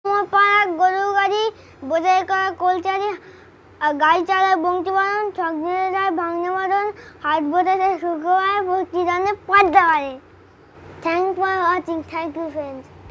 পাড়া গরুর গাড়ি বোঝাই করা কলচারি গাড়ি চালায় বংশীবরণ ছক দিনে যায় ভাঙনে মরণ হাট বোঝাতে শুক্রবার ভর্তি জানে পদ্মাবাড়ি। Thank for watching. Thank you friends.